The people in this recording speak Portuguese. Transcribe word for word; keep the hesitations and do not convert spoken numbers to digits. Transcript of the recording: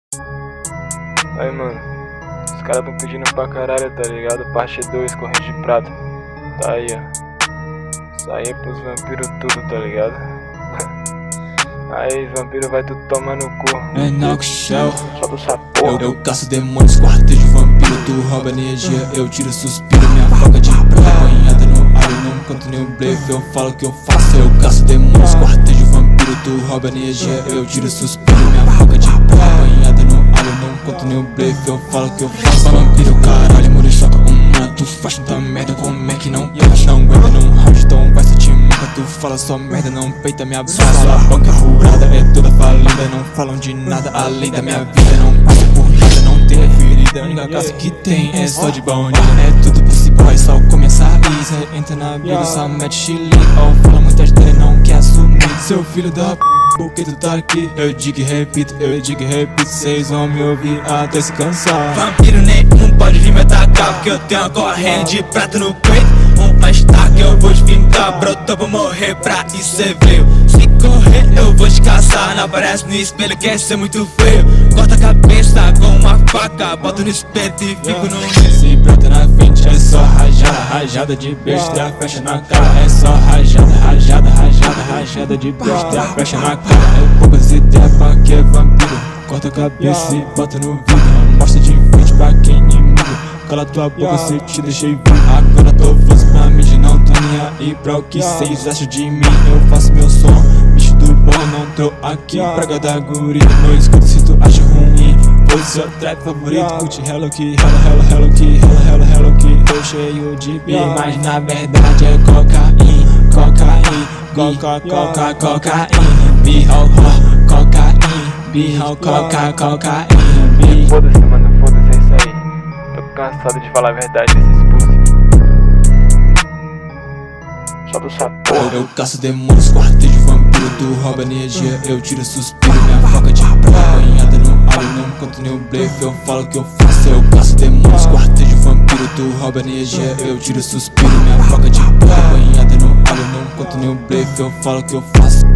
Aí, mano, os caras tão pedindo pra caralho, tá ligado? Parte dois, corrente de prata. Tá aí, ó. Isso aí é pros vampiros tudo, tá ligado? Aí, vampiro vai tudo tomar no cu. É Knock Shell. Solta essa porra. Eu, eu caço demônios, quartejo vampiro. Tu rouba energia, eu tiro suspiro. Minha faca de prata banhada no alho. Não conto nenhum blefe, eu falo o que eu faço. Eu caço demônios, quartejo vampiro. Tu rouba energia, eu tiro suspiro. Minha faca de prata banhada no alho. Não conto nenhum blefe, eu falo o que eu faço. Vampiro, caralho, muro soca uma. Tu faz tanta merda, como é que não pega? Não aguenta num round, então vai se te manca. Tu fala só merda, não peita minha blusa. Sua banca é furada, é toda falida. Não falam de nada além da minha vida. Não passa por nada, não tem ferida. A única casa que tem é só de baunilha. É tudo principal, é só começar a ir. Cê entra na briga, só mete chile. Oh, fala muitas dele, não quer assumir. Seu filho da p, por que tu tá aqui? Eu digo e repito, eu digo e repito. Cês vão me ouvir até se cansar. Vampiro nenhum pode vir me atacar, porque eu tenho uma corrente de prata no peito. Um estaca, eu vou te fincar, brotou, vou morrer pra isso cê veio. Se correr, eu vou te caçar. Não aparece no espelho, quer ser muito feio. Corta a cabeça com uma faca, boto no espeto e fico no meio. Se brota na frente é só rajada, rajada de besta, fecha na cara. É só rajada, rajada, rajada, rajada de besta, fecha na cara. É poucas ideias pra que é vampiro. Corta a cabeça e bota no vidro. Mostra de frente pra quem é inimigo. Cala tua boca, cê te deixei vir. Agora tô falando pra mídia, não tô nem aí pra o que cês acham de mim. Eu faço meu som, bicho do bom, não tô aqui pra gadar guri. Não escuto se tu acha ruim. Vou ser seu trap favorito, curte Hello que Hello, Hello, Hello que Hello, Hello, Hello que tô cheio de bi, mas na verdade é cocaína, cocaína, coca, coca, cocaína, birro, cocaína, birro, coca, cocaína. Foda-se, mano, foda-se, é isso aí. Tô cansado de falar a verdade desses pussy. Solta essa porra. Eu, eu caço demônios, quartejo vampiro. Tu rouba energia, eu tiro suspiro. Minha faca de prata banhada no alho. Não conto nenhum blefe, eu falo o que eu faço. Eu caço demônios, quartejo vampiro. Tu rouba energia, eu tiro suspiro. Minha faca de prata banhada no alho. Não conto nenhum blefe, eu falo o que eu faço.